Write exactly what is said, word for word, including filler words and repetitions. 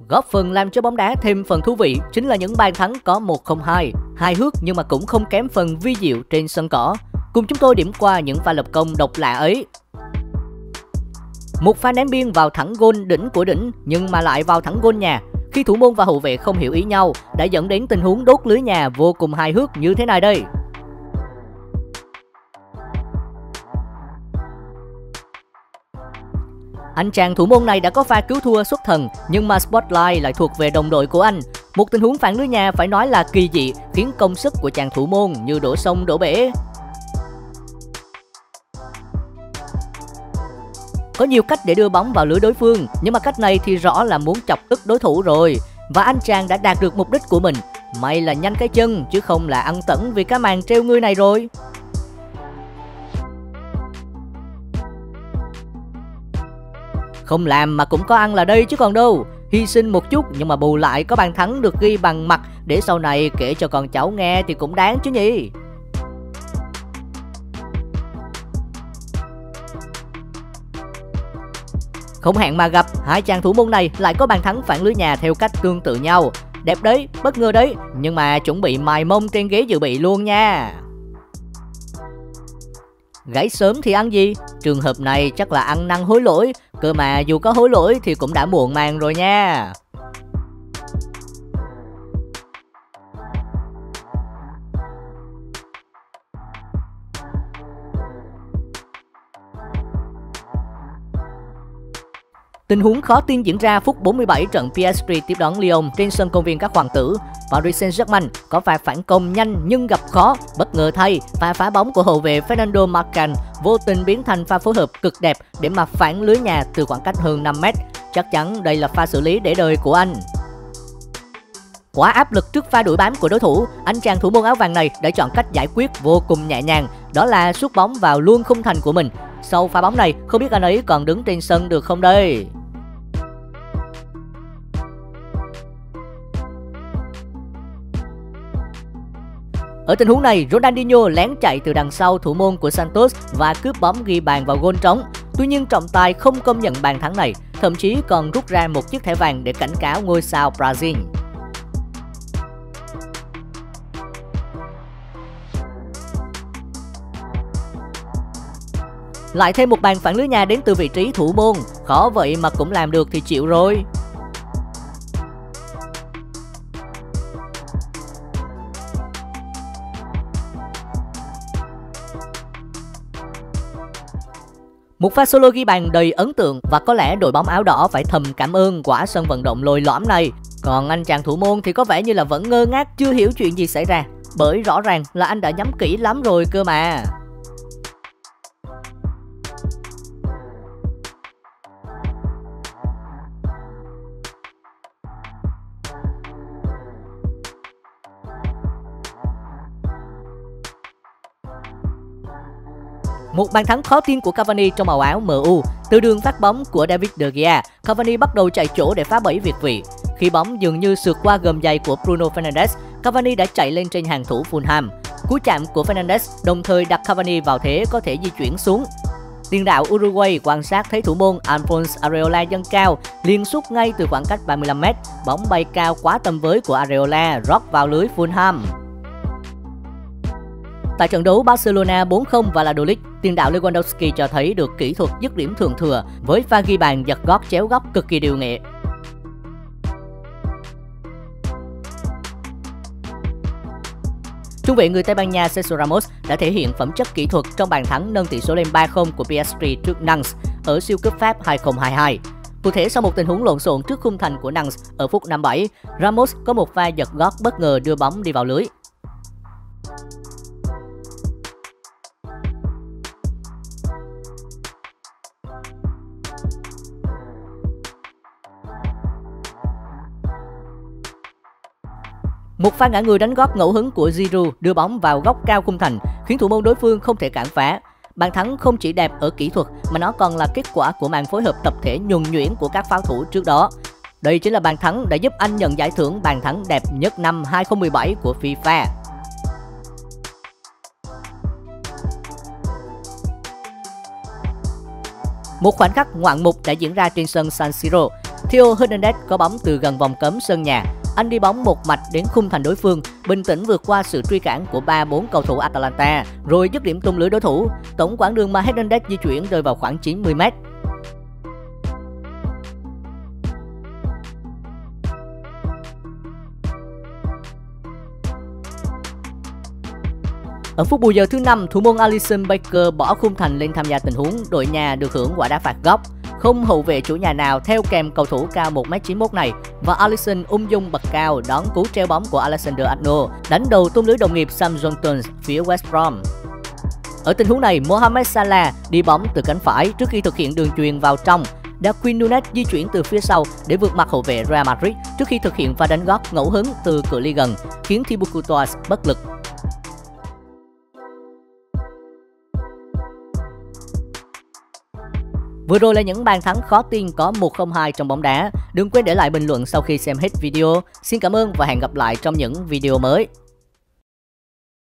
Góp phần làm cho bóng đá thêm phần thú vị chính là những bàn thắng có một không hai, hài hước nhưng mà cũng không kém phần vi diệu trên sân cỏ. Cùng chúng tôi điểm qua những pha lập công độc lạ ấy. Một pha ném biên vào thẳng gôn đỉnh của đỉnh nhưng mà lại vào thẳng gôn nhà. Khi thủ môn và hậu vệ không hiểu ý nhau đã dẫn đến tình huống đốt lưới nhà vô cùng hài hước như thế này đây. Anh chàng thủ môn này đã có pha cứu thua xuất thần nhưng mà spotlight lại thuộc về đồng đội của anh. Một tình huống phản lưới nhà phải nói là kỳ dị, khiến công sức của chàng thủ môn như đổ sông đổ bể. Có nhiều cách để đưa bóng vào lưới đối phương, nhưng mà cách này thì rõ là muốn chọc tức đối thủ rồi. Và anh chàng đã đạt được mục đích của mình. May là nhanh cái chân chứ không là ăn tẩn vì cái màn treo ngươi này rồi. Không làm mà cũng có ăn là đây chứ còn đâu. Hy sinh một chút nhưng mà bù lại có bàn thắng được ghi bằng mặt để sau này kể cho con cháu nghe thì cũng đáng chứ nhỉ. Không hẹn mà gặp, hai chàng thủ môn này lại có bàn thắng phản lưới nhà theo cách tương tự nhau. Đẹp đấy, bất ngờ đấy, nhưng mà chuẩn bị mài mông trên ghế dự bị luôn nha. Gãy sớm thì ăn gì? Trường hợp này chắc là ăn năn hối lỗi, cơ mà dù có hối lỗi thì cũng đã muộn màng rồi nha. Tình huống khó tin diễn ra phút bốn mươi bảy trận pê ét giê tiếp đón Lyon trên sân công viên các hoàng tử. Paris Saint-Germain có pha phản công nhanh nhưng gặp khó. Bất ngờ thay, pha phá bóng của hậu vệ Fernando Marcan vô tình biến thành pha phối hợp cực đẹp để mà phản lưới nhà từ khoảng cách hơn năm mét. Chắc chắn đây là pha xử lý để đời của anh. Quá áp lực trước pha đuổi bám của đối thủ, anh chàng thủ môn áo vàng này đã chọn cách giải quyết vô cùng nhẹ nhàng, đó là sút bóng vào luôn khung thành của mình. Sau pha bóng này, không biết anh ấy còn đứng trên sân được không đây? Ở tình huống này, Ronaldinho lén chạy từ đằng sau thủ môn của Santos và cướp bóng ghi bàn vào gôn trống. Tuy nhiên trọng tài không công nhận bàn thắng này, thậm chí còn rút ra một chiếc thẻ vàng để cảnh cáo ngôi sao Brazil. Lại thêm một bàn phản lưới nhà đến từ vị trí thủ môn, khó vậy mà cũng làm được thì chịu rồi. Một pha solo ghi bàn đầy ấn tượng và có lẽ đội bóng áo đỏ phải thầm cảm ơn quả sân vận động lồi lõm này. Còn anh chàng thủ môn thì có vẻ như là vẫn ngơ ngác chưa hiểu chuyện gì xảy ra, bởi rõ ràng là anh đã nhắm kỹ lắm rồi cơ mà. Một bàn thắng khó tin của Cavani trong màu áo em u. Từ đường phát bóng của David De Gea, Cavani bắt đầu chạy chỗ để phá bẫy việt vị. Khi bóng dường như sượt qua gầm giày của Bruno Fernandes, Cavani đã chạy lên trên hàng thủ Fulham. Cú chạm của Fernandes đồng thời đặt Cavani vào thế có thể di chuyển xuống. Tiền đạo Uruguay quan sát thấy thủ môn Alphonse Areola dâng cao, liền sút ngay từ khoảng cách ba mươi lăm mét. Bóng bay cao quá tầm với của Areola, rót vào lưới Fulham. Tại trận đấu Barcelona bốn không Valladolid, tiền đạo Lewandowski cho thấy được kỹ thuật dứt điểm thượng thừa với pha ghi bàn giật gót chéo góc cực kỳ điêu nghệ. Trung vệ người Tây Ban Nha Sergio Ramos đã thể hiện phẩm chất kỹ thuật trong bàn thắng nâng tỷ số lên ba không của pê ét giê trước Nantes ở siêu cúp Pháp hai không hai hai. Cụ thể sau một tình huống lộn xộn trước khung thành của Nantes ở phút năm mươi bảy, Ramos có một pha giật gót bất ngờ đưa bóng đi vào lưới. Một pha ngã người đánh gót ngẫu hứng của Giroud đưa bóng vào góc cao khung thành, khiến thủ môn đối phương không thể cản phá. Bàn thắng không chỉ đẹp ở kỹ thuật mà nó còn là kết quả của màn phối hợp tập thể nhuần nhuyễn của các pháo thủ trước đó. Đây chính là bàn thắng đã giúp anh nhận giải thưởng bàn thắng đẹp nhất năm hai không một bảy của FIFA. Một khoảnh khắc ngoạn mục đã diễn ra trên sân San Siro. Theo Hernandez có bóng từ gần vòng cấm sân nhà. Anh đi bóng một mạch đến khung thành đối phương, bình tĩnh vượt qua sự truy cản của ba bốn cầu thủ Atalanta, rồi dứt điểm tung lưới đối thủ. Tổng quãng đường mà Hernandez di chuyển rơi vào khoảng chín mươi mét. Ở phút bù giờ thứ năm, thủ môn Alisson Becker bỏ khung thành lên tham gia tình huống đội nhà được hưởng quả đá phạt góc. Không hậu vệ chủ nhà nào theo kèm cầu thủ cao một mét chín mươi mốt này và Alisson ung dung bật cao đón cú treo bóng của Alexander Arnold, đánh đầu tung lưới đồng nghiệp Sam Johnson phía West Brom. Ở tình huống này, Mohamed Salah đi bóng từ cánh phải trước khi thực hiện đường chuyền vào trong. Darwin Núñez di chuyển từ phía sau để vượt mặt hậu vệ Real Madrid trước khi thực hiện pha đánh gót ngẫu hứng từ cự ly gần, khiến Thibaut Courtois bất lực. Vừa rồi là những bàn thắng khó tin có một không hai trong bóng đá. Đừng quên để lại bình luận sau khi xem hết video. Xin cảm ơn và hẹn gặp lại trong những video mới.